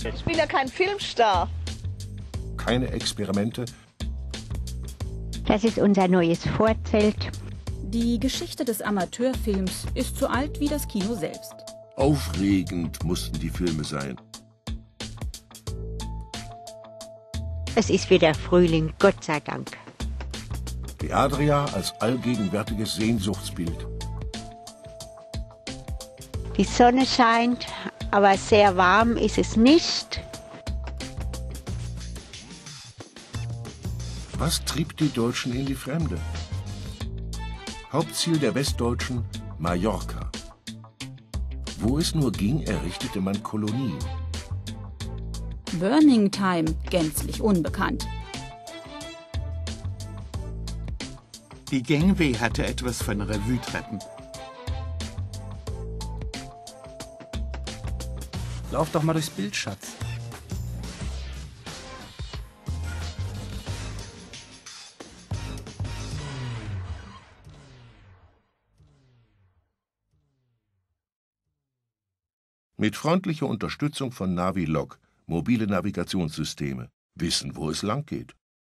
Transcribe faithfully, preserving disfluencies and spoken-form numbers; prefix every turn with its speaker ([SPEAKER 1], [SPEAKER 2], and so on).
[SPEAKER 1] Ich bin ja kein Filmstar.
[SPEAKER 2] Keine Experimente.
[SPEAKER 3] Das ist unser neues Vorzelt.
[SPEAKER 4] Die Geschichte des Amateurfilms ist so alt wie das Kino selbst.
[SPEAKER 2] Aufregend mussten die Filme sein.
[SPEAKER 3] Es ist wieder Frühling, Gott sei Dank.
[SPEAKER 2] Die Adria als allgegenwärtiges Sehnsuchtsbild.
[SPEAKER 3] Die Sonne scheint, aber sehr warm ist es nicht.
[SPEAKER 2] Was trieb die Deutschen in die Fremde? Hauptziel der Westdeutschen Mallorca. Wo es nur ging, errichtete man Kolonien.
[SPEAKER 4] Burning Time gänzlich unbekannt.
[SPEAKER 5] Die Gangway hatte etwas von Revue-Treppen.
[SPEAKER 6] Lauf doch mal durchs Bild, Schatz.
[SPEAKER 2] Mit freundlicher Unterstützung von Navilog, mobile Navigationssysteme, wissen, wo es lang geht.